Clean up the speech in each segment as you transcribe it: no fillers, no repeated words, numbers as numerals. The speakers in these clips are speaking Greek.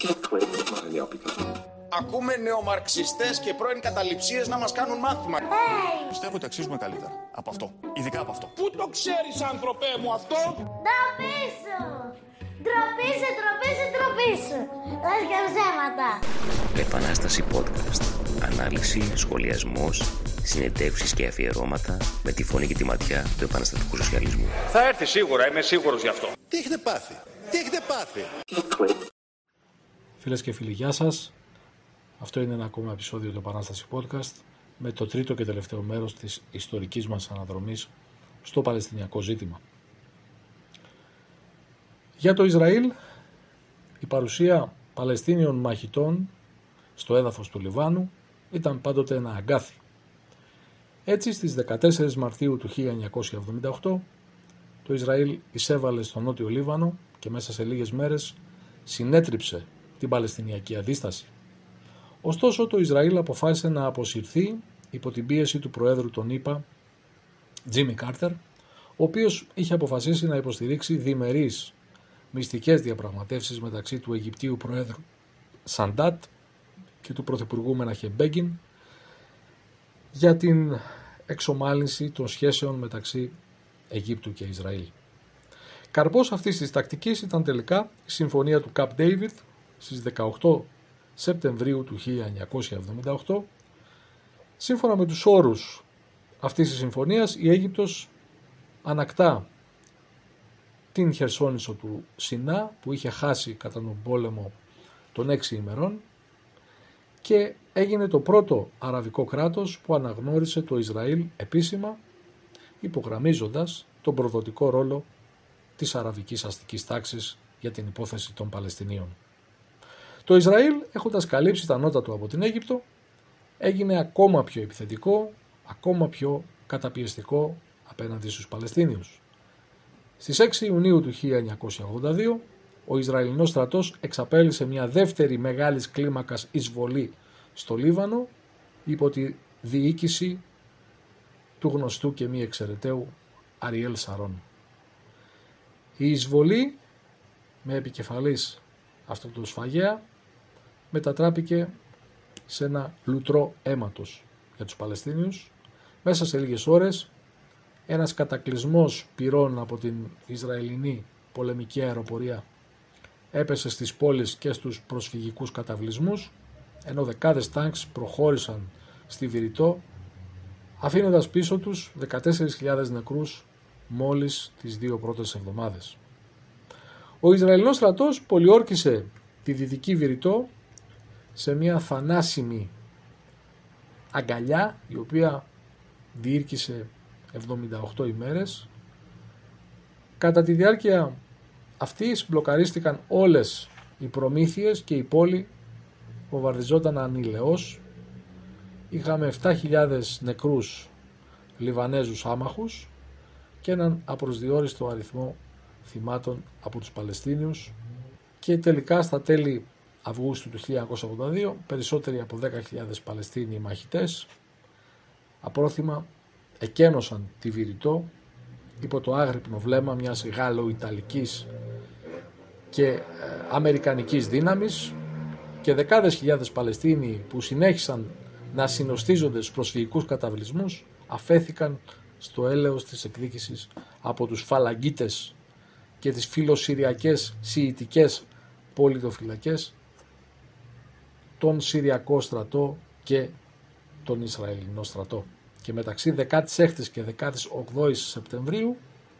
Ακούμε νεομαρξιστές και πρώην καταληψίες να μας κάνουν μάθημα. Πιστεύω ότι αξίζουμε καλύτερα από αυτό. Ειδικά από αυτό. Πού το ξέρεις, άνθρωπέ μου, αυτό? Ντροπήσου! Ντροπήσου! Λες και ψέματα. Επανάσταση podcast. Ανάλυση, σχολιασμός, συνεντεύξεις και αφιερώματα με τη φωνή και τη ματιά του επαναστατικού σοσιαλισμού. Θα έρθει σίγουρα, είμαι σίγουρος γι' αυτό. Τι έχετε πάθει? Φίλες και φίλοι, γεια σας. Αυτό είναι ένα ακόμα επεισόδιο του Επανάσταση Podcast με το τρίτο και τελευταίο μέρος της ιστορικής μας αναδρομής στο Παλαιστινιακό ζήτημα. Για το Ισραήλ, η παρουσία Παλαιστίνιων μαχητών στο έδαφος του Λιβάνου ήταν πάντοτε ένα αγκάθι. Έτσι, στις 14 Μαρτίου του 1978, το Ισραήλ εισέβαλε στο Νότιο Λίβανο και μέσα σε λίγες μέρες συνέτριψε την Παλαιστινιακή αντίσταση. Ωστόσο, το Ισραήλ αποφάσισε να αποσυρθεί υπό την πίεση του Προέδρου των ΗΠΑ, Τζίμι Κάρτερ, ο οποίος είχε αποφασίσει να υποστηρίξει διμερείς μυστικές διαπραγματεύσεις μεταξύ του Αιγυπτίου Προέδρου Σαντάτ και του Πρωθυπουργού Μεναχέμ Μπέγκιν για την εξομάλυνση των σχέσεων μεταξύ Αιγύπτου και Ισραήλ. Καρπός αυτής της τακτικής ήταν τελικά η συμφωνία του Καμπ Ντέιβιντ στις 18 Σεπτεμβρίου του 1978. Σύμφωνα με τους όρους αυτής της συμφωνίας, η Αίγυπτος ανακτά την Χερσόνησο του Σινά που είχε χάσει κατά τον πόλεμο των 6 ημερών και έγινε το πρώτο αραβικό κράτος που αναγνώρισε το Ισραήλ επίσημα, υπογραμμίζοντας τον προδοτικό ρόλο της αραβικής αστικής τάξης για την υπόθεση των Παλαιστινίων. Το Ισραήλ, έχοντας καλύψει τα νότα του από την Αίγυπτο, έγινε ακόμα πιο επιθετικό, ακόμα πιο καταπιεστικό απέναντι στους Παλαιστίνιους. Στις 6 Ιουνίου του 1982, ο Ισραηλινός στρατός εξαπέλυσε μια δεύτερη μεγάλης κλίμακας εισβολή στο Λίβανο υπό τη διοίκηση του γνωστού και μη εξαιρεταίου Αριέλ Σαρών. Η εισβολή με επικεφαλής αυτό το σφαγέα μετατράπηκε σε ένα λουτρό αίματος για τους Παλαιστίνιους. Μέσα σε λίγες ώρες ένας κατακλυσμός πυρών από την Ισραηλινή πολεμική αεροπορία έπεσε στις πόλεις και στους προσφυγικούς καταβλισμούς, ενώ δεκάδες τάγκς προχώρησαν στη Βηρητό, αφήνοντας πίσω τους 14.000 νεκρούς μόλις τις 2 πρώτες εβδομάδες. Ο Ισραηλινός στρατός πολιόρκησε τη Δυτική Βηρητό σε μια θανάσιμη αγκαλιά, η οποία διήρκησε 78 ημέρες. Κατά τη διάρκεια αυτής μπλοκαρίστηκαν όλες οι προμήθειες και η πόλη βομβαρδιζόταν ανηλαιώς. Είχαμε 7.000 νεκρούς Λιβανέζους άμαχους και έναν απροσδιόριστο αριθμό θυμάτων από τους Παλαιστίνιους και τελικά στα τέλη Αυγούστου του 1982 περισσότεροι από 10.000 Παλαιστίνιοι μαχητές απρόθυμα εκένωσαν τη Βηρητό υπό το άγρυπνο βλέμμα μιας γάλλο-ιταλικής και αμερικανικής δύναμης και δεκάδες χιλιάδες Παλαιστίνιοι που συνέχισαν να συνοστίζονται στους προσφυγικούς καταβλισμούς αφέθηκαν στο έλεος της εκδίκησης από τους φαλαγγίτες και τις φιλοσυριακές σιητικές πολιτοφυλακές, τον Συριακό στρατό και τον Ισραηλινό στρατό. Και μεταξύ 16ης και 18ης Σεπτεμβρίου,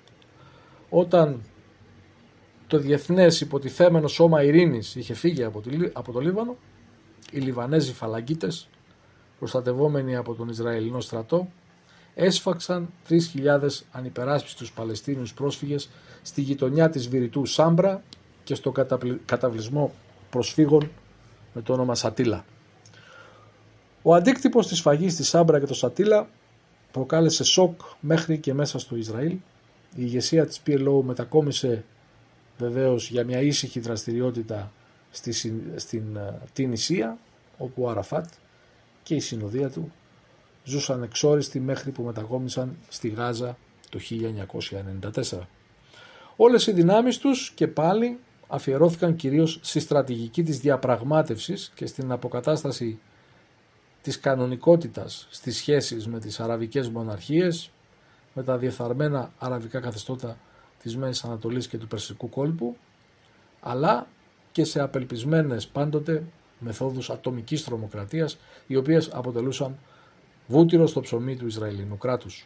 όταν το Διεθνές Υποτιθέμενο Σώμα Ειρήνης είχε φύγει από το Λίβανο, οι Λιβανέζοι φαλαγγίτες, προστατευόμενοι από τον Ισραηλινό στρατό, έσφαξαν 3.000 ανυπεράσπιστους Παλαιστίνιους πρόσφυγες στη γειτονιά της Βηρητού Σάμπρα και στο καταβλισμό προσφύγων με το όνομα Σατίλα. Ο αντίκτυπος της σφαγής στη Σάμπρα και το Σατίλα προκάλεσε σοκ μέχρι και μέσα στο Ισραήλ. Η ηγεσία της PLO μετακόμισε βεβαίως για μια ήσυχη δραστηριότητα στην Τινησία, όπου ο Αραφάτ και η συνοδεία του ζούσαν εξόριστοι μέχρι που μετακόμισαν στη Γάζα το 1994. Όλες οι δυνάμεις τους και πάλι αφιερώθηκαν κυρίως στη στρατηγική της διαπραγμάτευσης και στην αποκατάσταση της κανονικότητας στις σχέσεις με τις αραβικές μοναρχίες, με τα διεφθαρμένα αραβικά καθεστώτα της Μέσης Ανατολής και του Περσικού κόλπου, αλλά και σε απελπισμένες πάντοτε μεθόδους ατομικής τρομοκρατίας, οι οποίες αποτελούσαν βούτυρο στο ψωμί του Ισραηλινού κράτους.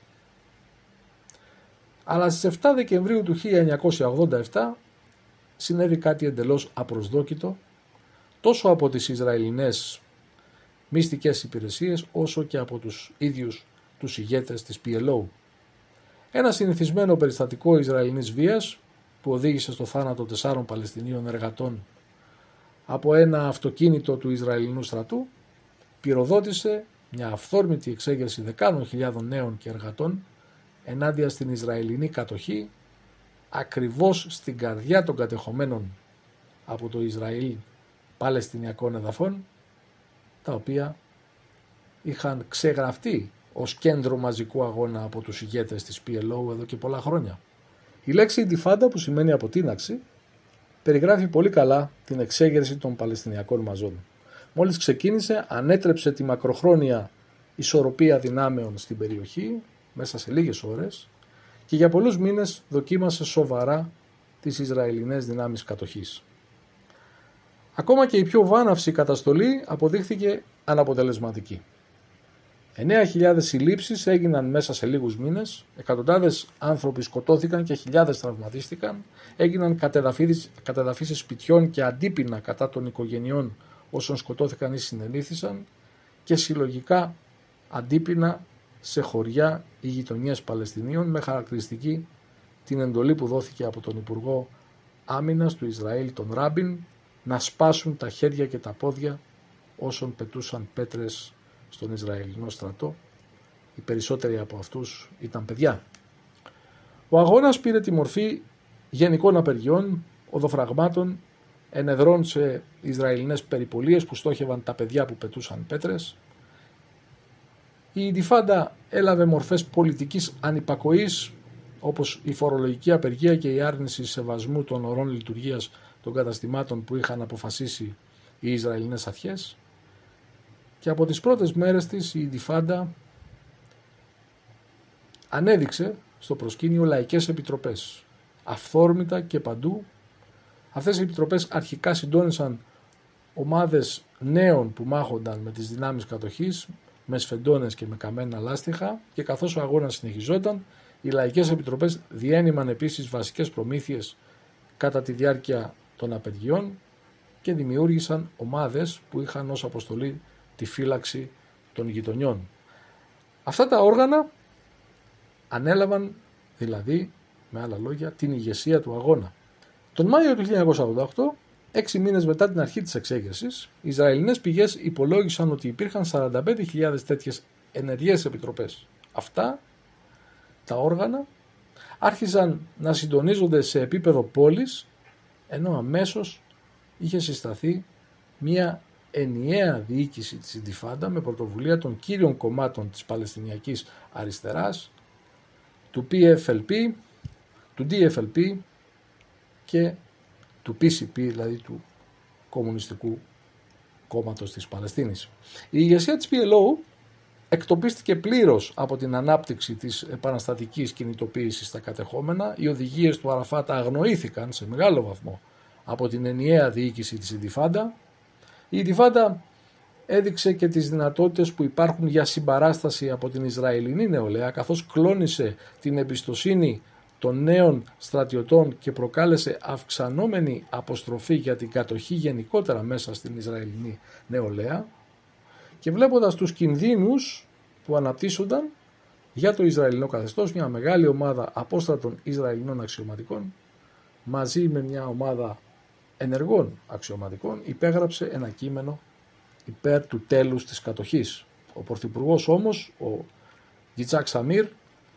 Αλλά στις 7 Δεκεμβρίου του 1987 συνέβη κάτι εντελώς απροσδόκητο, τόσο από τις Ισραηλινές μυστικές υπηρεσίες, όσο και από τους ίδιους τους ηγέτες της PLO. Ένα συνηθισμένο περιστατικό Ισραηλινής βίας που οδήγησε στο θάνατο 4 Παλαιστινίων εργατών από ένα αυτοκίνητο του Ισραηλινού στρατού πυροδότησε μια αυθόρμητη εξέγερση δεκάδων χιλιάδων νέων και εργατών ενάντια στην Ισραηλινή κατοχή, ακριβώς στην καρδιά των κατεχομένων από το Ισραήλ Παλαιστινιακών εδαφών, τα οποία είχαν ξεγραφτεί ως κέντρο μαζικού αγώνα από τους ηγέτες της PLO εδώ και πολλά χρόνια. Η λέξη Ιντιφάντα, που σημαίνει αποτείναξη, περιγράφει πολύ καλά την εξέγερση των Παλαιστινιακών μαζών. Μόλις ξεκίνησε, ανέτρεψε τη μακροχρόνια ισορροπία δυνάμεων στην περιοχή μέσα σε λίγες ώρες και για πολλούς μήνες δοκίμασε σοβαρά τις Ισραηλινές δυνάμεις κατοχής. Ακόμα και η πιο βάναυση καταστολή αποδείχθηκε αναποτελεσματική. 9.000 συλλήψεις έγιναν μέσα σε λίγους μήνες, εκατοντάδες άνθρωποι σκοτώθηκαν και χιλιάδες τραυματίστηκαν, έγιναν κατεδαφίσεις σπιτιών και αντίπεινα κατά των οικογενειών όσων σκοτώθηκαν ή συνελήφθησαν και συλλογικά αντίπεινα σε χωριά ή γειτονιές Παλαιστινίων, με χαρακτηριστική την εντολή που δόθηκε από τον Υπουργό Άμυνας του Ισραήλ, τον Ράμπιν, να σπάσουν τα χέρια και τα πόδια όσων πετούσαν πέτρες στον Ισραηλινό στρατό. Οι περισσότεροι από αυτούς ήταν παιδιά. Ο αγώνας πήρε τη μορφή γενικών απεργιών, οδοφραγμάτων, ενεδρών σε Ισραηλινές περιπολίες που στόχευαν τα παιδιά που πετούσαν πέτρες. Η Ιντιφάντα έλαβε μορφές πολιτικής ανυπακοής, όπως η φορολογική απεργία και η άρνηση σεβασμού των ωρών λειτουργίας των καταστημάτων που είχαν αποφασίσει οι Ισραηλινές αρχές. Και από τις πρώτες μέρες της η Ιντιφάντα ανέδειξε στο προσκήνιο λαϊκές επιτροπές, αυθόρμητα και παντού. Αυτές οι επιτροπές αρχικά συντόνισαν ομάδες νέων που μάχονταν με τις δυνάμεις κατοχής, με σφεντώνες και με καμένα λάστιχα, και καθώς ο αγώνας συνεχιζόταν, οι λαϊκές επιτροπές διένυμαν επίσης βασικές προμήθειες κατά τη διάρκεια των απεργιών και δημιούργησαν ομάδες που είχαν ως αποστολή τη φύλαξη των γειτονιών. Αυτά τα όργανα ανέλαβαν δηλαδή, με άλλα λόγια, την ηγεσία του αγώνα. Τον Μάιο του 1988, 6 μήνες μετά την αρχή της εξέγερσης, οι Ισραηλινές πηγές υπολόγισαν ότι υπήρχαν 45.000 τέτοιες ενεργές επιτροπές. Αυτά τα όργανα άρχισαν να συντονίζονται σε επίπεδο πόλης, ενώ αμέσως είχε συσταθεί μια ενιαία διοίκηση της Ιντιφάντα με πρωτοβουλία των κύριων κομμάτων της Παλαιστινιακής Αριστεράς, του PFLP, του DFLP και του PCP, δηλαδή του Κομμουνιστικού Κόμματος της Παλαιστίνης. Η ηγεσία της PLO εκτοπίστηκε πλήρως από την ανάπτυξη της επαναστατικής κινητοποίησης στα κατεχόμενα. Οι οδηγίες του Αραφάτ αγνοήθηκαν σε μεγάλο βαθμό από την ενιαία διοίκηση της Ιντιφάντα. Η Ιντιφάντα έδειξε και τις δυνατότητες που υπάρχουν για συμπαράσταση από την Ισραηλινή νεολαία, καθώς κλώνησε την εμπιστοσύνη των νέων στρατιωτών και προκάλεσε αυξανόμενη αποστροφή για την κατοχή γενικότερα μέσα στην Ισραηλινή νεολαία, και βλέποντας τους κινδύνους που αναπτύσσονταν για το Ισραηλινό καθεστώς, μια μεγάλη ομάδα απόστρατων Ισραηλινών αξιωματικών μαζί με μια ομάδα ενεργών αξιωματικών υπέγραψε ένα κείμενο υπέρ του τέλους της κατοχής. Ο πρωθυπουργός όμως, ο Γιτσάκ Σαμίρ,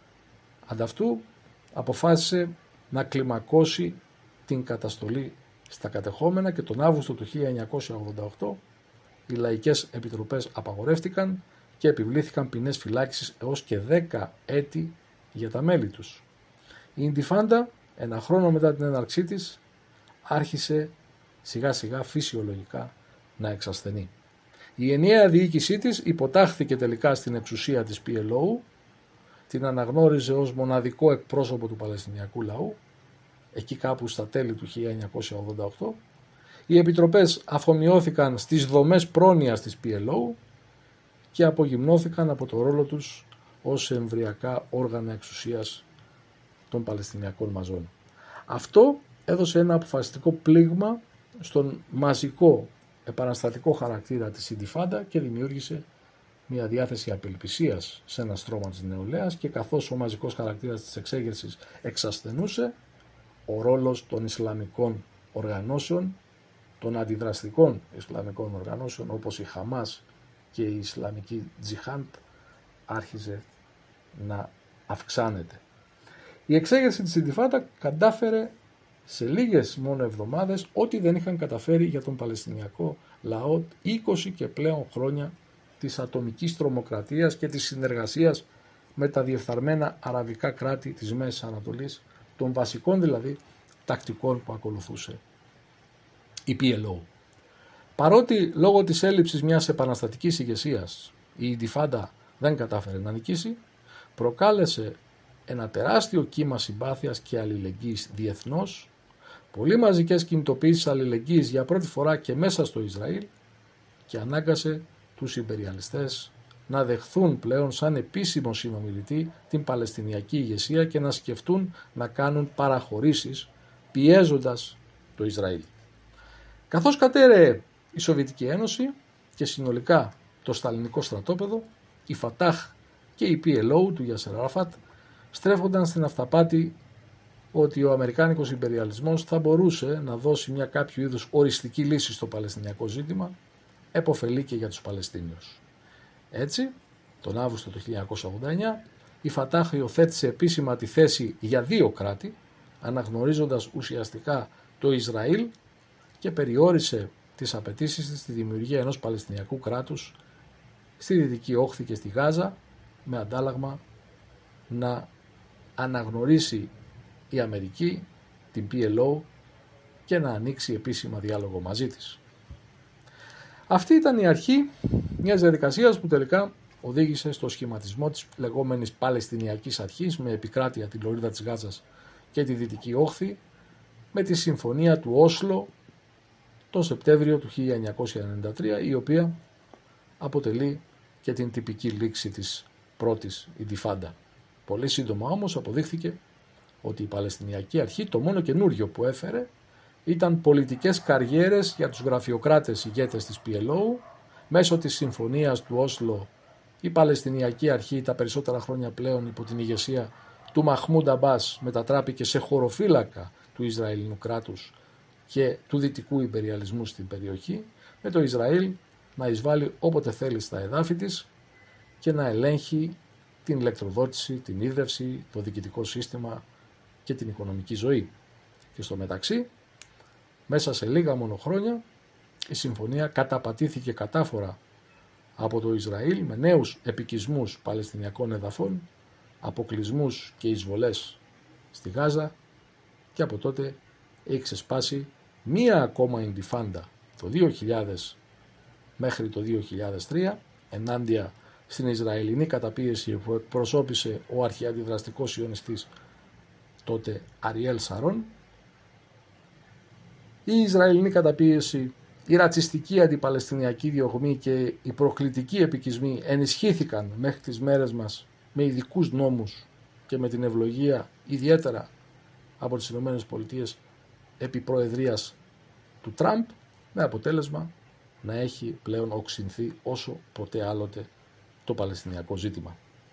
ανταυτού αποφάσισε να κλιμακώσει την καταστολή στα κατεχόμενα και τον Αύγουστο του 1988 οι λαϊκές επιτροπές απαγορεύτηκαν και επιβλήθηκαν ποινές φυλάκισης έως και 10 έτη για τα μέλη τους. Η Ιντιφάντα, ένα χρόνο μετά την έναρξή της, άρχισε σιγά σιγά φυσιολογικά να εξασθενεί. Η ενιαία διοίκησή της υποτάχθηκε τελικά στην εξουσία της PLO, την αναγνώριζε ως μοναδικό εκπρόσωπο του Παλαιστινιακού λαού, εκεί κάπου στα τέλη του 1988. Οι επιτροπές αφομοιώθηκαν στις δομές πρόνοιας της PLO και απογυμνώθηκαν από το ρόλο τους ως εμβριακά όργανα εξουσίας των Παλαιστινιακών μαζών. Αυτό έδωσε ένα αποφασιστικό πλήγμα στον μαζικό επαναστατικό χαρακτήρα της Ιντιφάντα και δημιούργησε μια διάθεση απελπισίας σε ένα στρώμα της νεολαίας, και καθώς ο μαζικός χαρακτήρας της εξέγερσης εξασθενούσε, ο ρόλος των Ισλαμικών οργανώσεων, των αντιδραστικών Ισλαμικών οργανώσεων όπως η Χαμάς και η Ισλαμική Τζιχάντ άρχιζε να αυξάνεται. Η εξέγερση της Ιντιφάντα κατάφερε σε λίγες μόνο εβδομάδες ό,τι δεν είχαν καταφέρει για τον Παλαιστινιακό λαό 20 και πλέον χρόνια της ατομικής τρομοκρατίας και της συνεργασίας με τα διεφθαρμένα αραβικά κράτη της Μέσης Ανατολής, των βασικών δηλαδή τακτικών που ακολουθούσε η PLO. Παρότι λόγω της έλλειψης μιας επαναστατικής ηγεσίας η Ιντιφάντα δεν κατάφερε να νικήσει, προκάλεσε ένα τεράστιο κύμα συμπάθειας και αλληλεγγύης διεθνώς, πολύ μαζικές κινητοποιήσεις αλληλεγγύης για πρώτη φορά και μέσα στο Ισραήλ, και ανάγκασε τους ιμπεριαλιστές να δεχθούν πλέον σαν επίσημο συνομιλητή την Παλαιστινιακή ηγεσία και να σκεφτούν να κάνουν παραχωρήσεις πιέζοντας το Ισραήλ. Καθώς κατέρεε η Σοβιετική Ένωση και συνολικά το σταλινικό στρατόπεδο, η Φατάχ και η PLO του Γιάσερ Αραφάτ στρέφονταν στην αυταπάτη ότι ο αμερικάνικος ιμπεριαλισμός θα μπορούσε να δώσει μια κάποιο είδους οριστική λύση στο Παλαιστινιακό ζήτημα, επωφελή και για τους Παλαιστίνιους. Έτσι, τον Αύγουστο του 1989, η Φατάχ υιοθέτησε επίσημα τη θέση για δύο κράτη, αναγνωρίζοντας ουσιαστικά το Ισραήλ, και περιόρισε τις απαιτήσεις της στη δημιουργία ενός Παλαιστινιακού κράτους στη Δυτική Όχθη και στη Γάζα, με αντάλλαγμα να αναγνωρίσει η Αμερική την PLO και να ανοίξει επίσημα διάλογο μαζί της. Αυτή ήταν η αρχή μιας διαδικασίας που τελικά οδήγησε στο σχηματισμό της λεγόμενης Παλαιστινιακής Αρχής, με επικράτεια τη λωρίδα της Γάζας και τη Δυτική Όχθη, με τη Συμφωνία του Όσλο το Σεπτέμβριο του 1993, η οποία αποτελεί και την τυπική λήξη της πρώτης Ιντιφάντα. Πολύ σύντομα όμως αποδείχθηκε ότι η Παλαιστινιακή Αρχή το μόνο καινούριο που έφερε ήταν πολιτικές καριέρες για τους γραφειοκράτες ηγέτες της PLO. Μέσω της συμφωνίας του Όσλο η Παλαιστινιακή Αρχή τα περισσότερα χρόνια πλέον υπό την ηγεσία του Μαχμούντ Αμπάς μετατράπηκε σε χωροφύλακα του Ισραηλινού κράτους και του δυτικού ιμπεριαλισμού στην περιοχή, με το Ισραήλ να εισβάλλει όποτε θέλει στα εδάφη της και να ελέγχει την ηλεκτροδότηση, την ίδρυυση, το διοικητικό σύστημα και την οικονομική ζωή. Και στο μεταξύ, μέσα σε λίγα μόνο χρόνια, η συμφωνία καταπατήθηκε κατάφορα από το Ισραήλ με νέους επικισμούς Παλαιστινιακών εδαφών, αποκλεισμούς και εισβολές στη Γάζα, και από τότε έχει ξεσπάσει μία ακόμα Ιντιφάντα το 2000 μέχρι το 2003 ενάντια στην Ισραηλινή καταπίεση που εκπροσώπησε ο αρχιαντιδραστικός ιονιστής τότε Αριέλ Σαρών. Η Ισραηλινή καταπίεση, η ρατσιστική αντιπαλαιστινιακή διωγμή και οι προκλητικοί επικισμοί ενισχύθηκαν μέχρι τις μέρες μας με ειδικούς νόμους και με την ευλογία ιδιαίτερα από τις ΗΠΑ επί προεδρίας του Τραμπ, με αποτέλεσμα να έχει πλέον οξυνθεί όσο ποτέ άλλοτε το Παλαιστινιακό ζήτημα.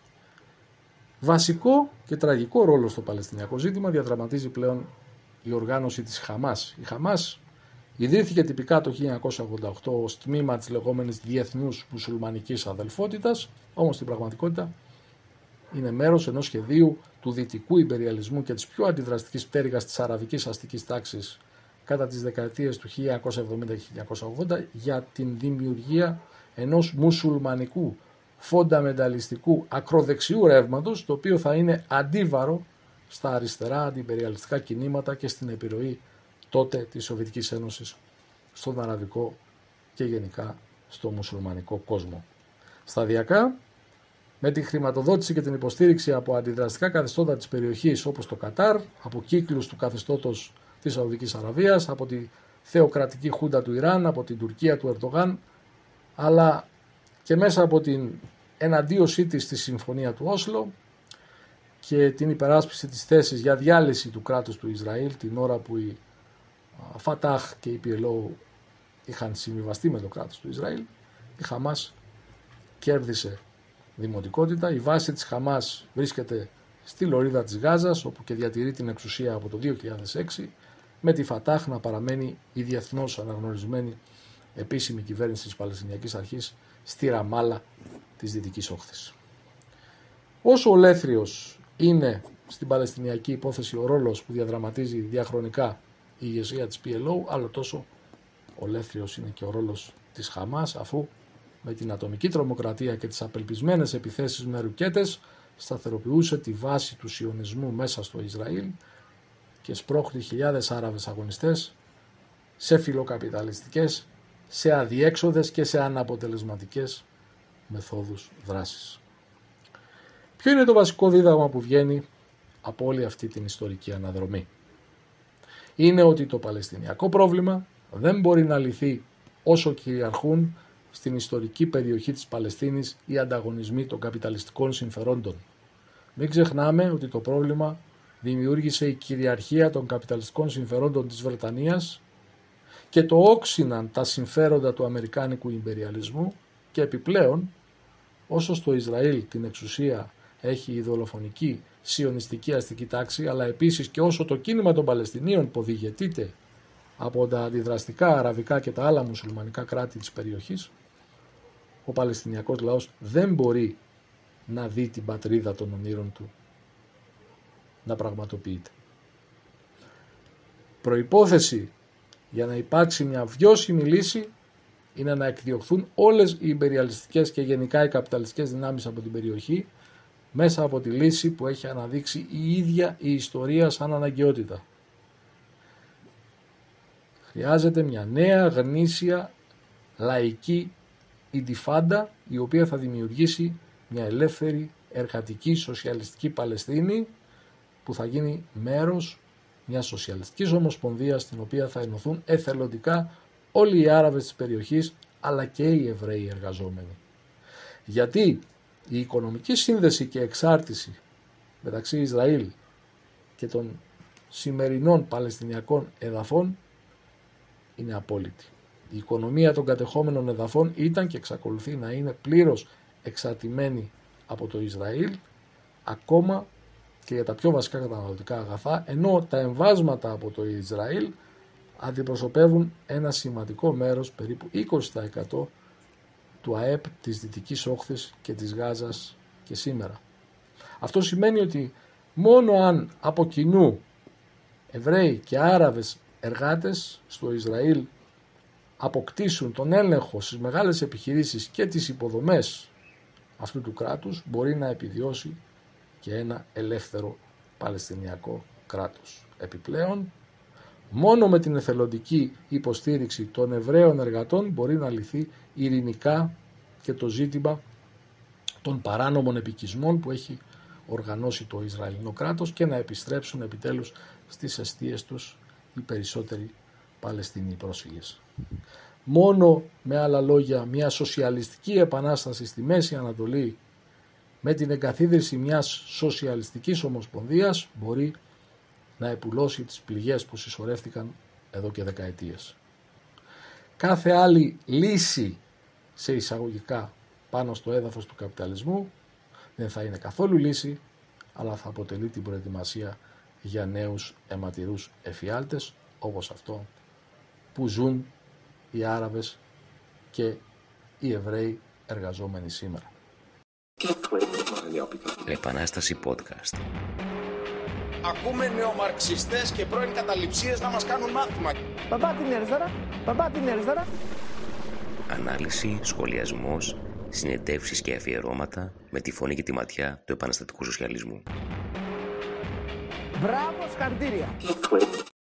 Βασικό και τραγικό ρόλο στο Παλαιστινιακό ζήτημα διαδραματίζει πλέον η οργάνωση της Χαμάς. Η Χαμάς ιδρύθηκε τυπικά το 1988 ως τμήμα της λεγόμενης Διεθνούς Μουσουλμανικής Αδελφότητας, όμως στην πραγματικότητα είναι μέρος ενός σχεδίου του δυτικού ιμπεριαλισμού και της πιο αντιδραστικής πτέρυγας της αραβικής αστικής τάξης κατά τις δεκαετίες του 1970-1980 για την δημιουργία ενός μουσουλμανικού φονταμενταλιστικού ακροδεξιού ρεύματος, το οποίο θα είναι αντίβαρο στα αριστερά αντιπεριαλιστικά κινήματα και στην επιρροή τότε της Σοβιετικής Ένωσης στον αραβικό και γενικά στο μουσουλμανικό κόσμο. Σταδιακά, με τη χρηματοδότηση και την υποστήριξη από αντιδραστικά καθεστώτα της περιοχής όπως το Κατάρ, από κύκλους του καθεστώτος της Σαουδικής Αραβίας, από τη θεοκρατική χούντα του Ιράν, από την Τουρκία του Ερντογάν, αλλά και μέσα από την εναντίωσή της στη Συμφωνία του Όσλο και την υπεράσπιση της θέσης για διάλυση του κράτους του Ισραήλ την ώρα που η Φατάχ και η PLO είχαν συμβιβαστεί με το κράτος του Ισραήλ, η Χαμάς κέρδισε δημοτικότητα. Η βάση της Χαμάς βρίσκεται στη λωρίδα της Γάζας, όπου και διατηρεί την εξουσία από το 2006, με τη Φατάχ να παραμένει η διεθνώς αναγνωρισμένη επίσημη κυβέρνηση της Παλαιστινιακής Αρχής στη Ραμάλα της Δυτικής Όχθης. Όσο ολέθριος είναι στην Παλαιστινιακή υπόθεση ο ρόλος που διαδραματίζει διαχρονικά η ηγεσία της PLO, άλλο τόσο ολέθριος είναι και ο ρόλος της Χαμάς, αφού με την ατομική τρομοκρατία και τις απελπισμένες επιθέσεις με ρουκέτες σταθεροποιούσε τη βάση του σιωνισμού μέσα στο Ισραήλ και σπρώχνει χιλιάδες Άραβες αγωνιστές σε φιλοκαπιταλιστικές, σε αδιέξοδες και σε αναποτελεσματικές μεθόδους δράσης. Ποιο είναι το βασικό δίδαγμα που βγαίνει από όλη αυτή την ιστορική αναδρομή? Είναι ότι το Παλαιστινιακό πρόβλημα δεν μπορεί να λυθεί όσο κυριαρχούν στην ιστορική περιοχή της Παλαιστίνης οι ανταγωνισμοί των καπιταλιστικών συμφερόντων. Μην ξεχνάμε ότι το πρόβλημα δημιούργησε η κυριαρχία των καπιταλιστικών συμφερόντων της Βρετανίας και το όξυναν τα συμφέροντα του αμερικάνικου ιμπεριαλισμού και επιπλέον, όσο στο Ισραήλ την εξουσία έχει η δολοφονική σιωνιστική αστική τάξη, αλλά επίσης και όσο το κίνημα των Παλαιστινίων που οδηγετείται από τα αντιδραστικά αραβικά και τα άλλα μουσουλμανικά κράτη της περιοχής, ο Παλαιστινιακός λαός δεν μπορεί να δει την πατρίδα των ονείρων του να πραγματοποιείται. Προϋπόθεση για να υπάρξει μια βιώσιμη λύση είναι να εκδιωχθούν όλες οι ιμπεριαλιστικές και γενικά οι καπιταλιστικές δυνάμεις από την περιοχή μέσα από τη λύση που έχει αναδείξει η ίδια η ιστορία σαν αναγκαιότητα. Χρειάζεται μια νέα γνήσια λαϊκή ιντιφάντα η οποία θα δημιουργήσει μια ελεύθερη εργατική σοσιαλιστική Παλαιστίνη που θα γίνει μέρος μιας σοσιαλιστικής ομοσπονδίας στην οποία θα ενωθούν εθελοντικά όλοι οι Άραβες της περιοχής αλλά και οι Εβραίοι εργαζόμενοι. Γιατί η οικονομική σύνδεση και εξάρτηση μεταξύ Ισραήλ και των σημερινών Παλαιστινιακών εδαφών είναι απόλυτη. Η οικονομία των κατεχόμενων εδαφών ήταν και εξακολουθεί να είναι πλήρως εξαρτημένη από το Ισραήλ, ακόμα και για τα πιο βασικά καταναλωτικά αγαθά, ενώ τα εμβάσματα από το Ισραήλ αντιπροσωπεύουν ένα σημαντικό μέρος, περίπου 20% του ΑΕΠ της Δυτικής Όχθης και της Γάζας και σήμερα. Αυτό σημαίνει ότι μόνο αν από κοινού Εβραίοι και Άραβες εργάτες στο Ισραήλ αποκτήσουν τον έλεγχο στις μεγάλες επιχειρήσεις και τις υποδομές αυτού του κράτους, μπορεί να επιβιώσει και ένα ελεύθερο Παλαιστινιακό κράτος. Επιπλέον, μόνο με την εθελοντική υποστήριξη των Εβραίων εργατών μπορεί να λυθεί ειρηνικά και το ζήτημα των παράνομων επικισμών που έχει οργανώσει το Ισραηλινό κράτος και να επιστρέψουν επιτέλους στις εστίες τους οι περισσότεροι Παλαιστινοί πρόσφυγες. Μόνο, με άλλα λόγια, μια σοσιαλιστική επανάσταση στη Μέση Ανατολή με την εγκαθίδρυση μιας σοσιαλιστικής ομοσπονδίας μπορεί να επουλώσει τις πληγές που συσσωρεύτηκαν εδώ και δεκαετίες. Κάθε άλλη λύση σε εισαγωγικά πάνω στο έδαφος του καπιταλισμού δεν θα είναι καθόλου λύση, αλλά θα αποτελεί την προετοιμασία για νέους αιματηρούς εφιάλτες όπως αυτό που ζουν οι Άραβες και οι Εβραίοι εργαζόμενοι σήμερα. Επανάσταση podcast. Ακούμε νεομαρξιστές και πρώην καταληψίες να μας κάνουν μάθημα. Ανάλυση, σχολιασμός, συνεντεύξεις και αφιερώματα με τη φωνή και τη ματιά του επαναστατικού σοσιαλισμού. Μπράβο, συγχαρητήρια.